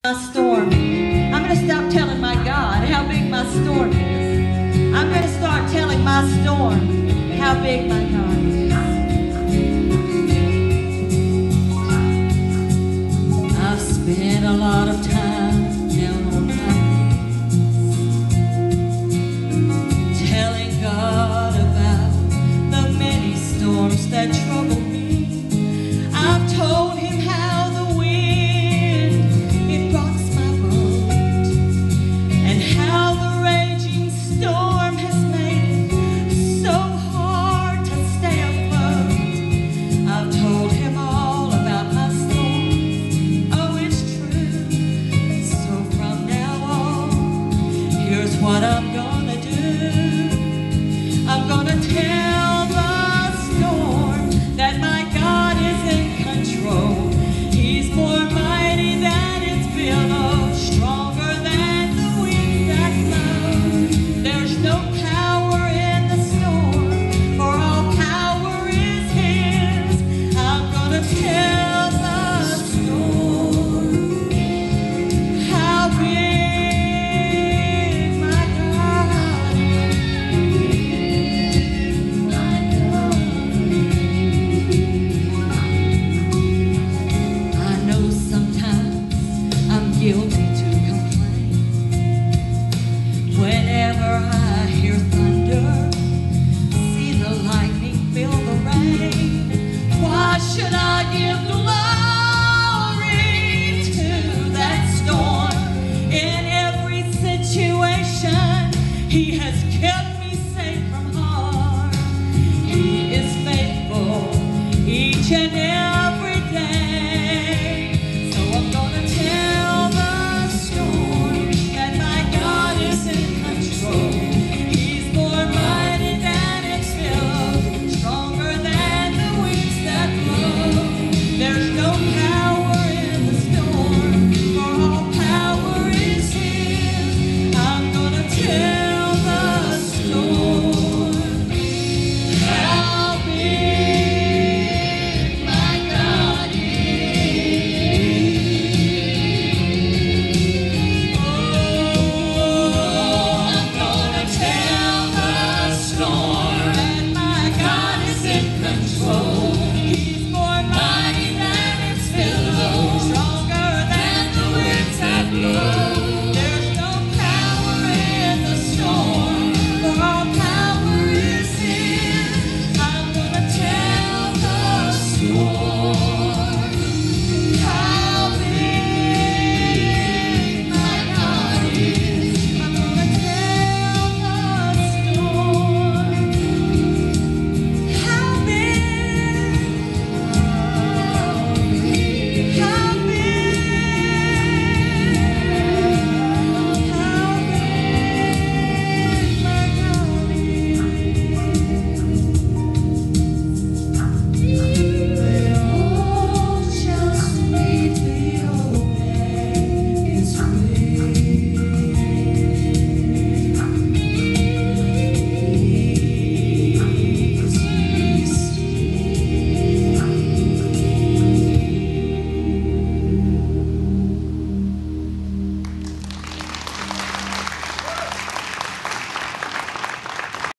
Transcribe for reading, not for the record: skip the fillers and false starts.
My storm. I'm going to stop telling my God how big my storm is. I'm going to start telling my storm how big my God is. I've spent a lot of time down on my knees, telling God about the many storms that trouble me. I've told him how the wind, it rocks my boat, and how the raging storm has made it so hard to stay afloat. I've told him all about my storm. Oh, it's true. So from now on, here's what I'm gonna do. I'm gonna tell the storm that my God is in control. He's more mighty than its billows, stronger than the winds that blow. There's no power in the storm, for all power is his. I'm gonna tell the storm how big my God is. I know sometimes I'm guilty